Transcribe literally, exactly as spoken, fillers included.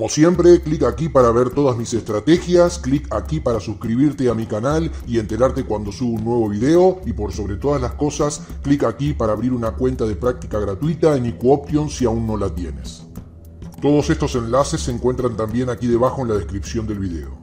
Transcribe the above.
Como siempre, clic aquí para ver todas mis estrategias, clic aquí para suscribirte a mi canal y enterarte cuando subo un nuevo video, y por sobre todas las cosas, clic aquí para abrir una cuenta de práctica gratuita en EquOption si aún no la tienes. Todos estos enlaces se encuentran también aquí debajo en la descripción del video.